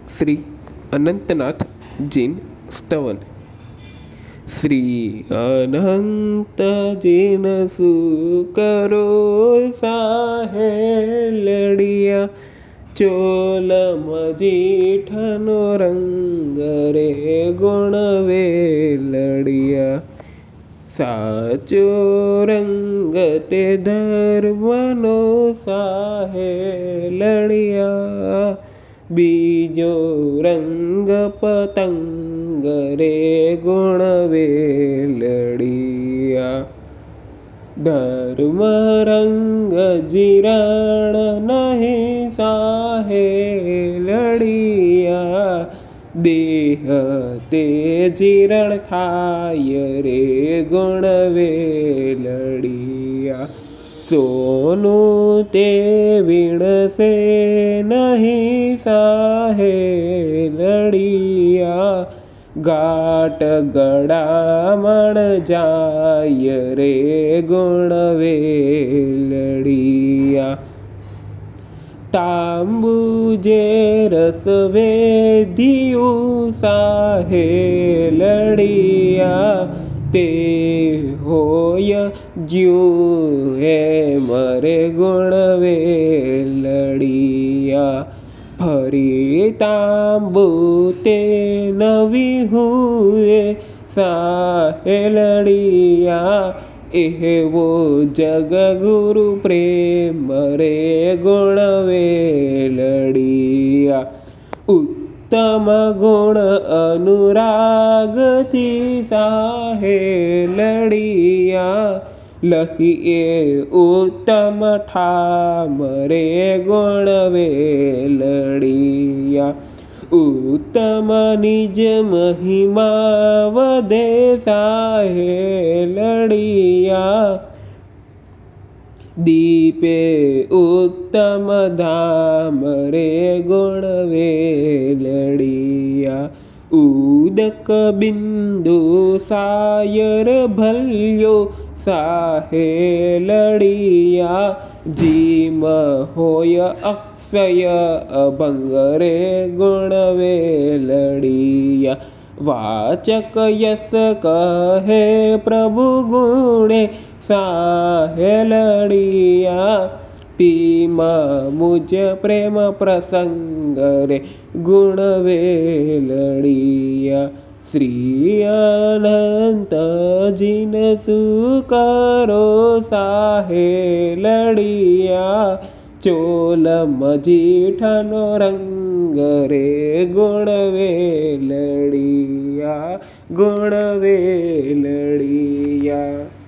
Shri Anantnath gene स्तवन। श्री अनंत gene सुकरो साहे लड़िया, चोल मजीठनो रंग रे गुणवे लड़िया। साचो रंग ते धर्मनो साहे लड़िया, बीजो रंग पतंग रे गुणवे लड़िया। धर्म रंग जीरण नहीं साहे लड़िया, देह ते जीरण थाय रे गुणवे लड़िया। सोनू ते विणसे नहीं साहे लड़िया, गाट गड़ामण जाय रे गुणवे लड़िया। तांबुजे रस वेधियु साहे लड़िया, ते होय ज्यू है मरे गुणवे लड़िया। फरी तांबू ते नवी हुए साहे लड़िया, एवो जग गुरु प्रेम रे गुणवे लड़िया। उत्तम गुण अनुराग थी साहे लड़िया, लखिए उत्तम ठाम रे गुणवे लड़िया। उत्तम निज महिमा वदे साहे लड़िया, दीपे उत्तम धाम रे गुणवे लड़िया। उदक बिंदु सायर भल्यो साहे लड़िया, जीम होय अक्षय अभंग रे गुणवे लड़िया। वाचक यस कहे प्रभु गुणे साहे लड़िया, तीमा मुझ प्रेम प्रसंग रे गुणवे लड़िया। श्री अनंत जिन सुकरो साहे लड़िया, चोल मजीठनो रंग रे गुणवे लड़िया, गुणवे लड़िया।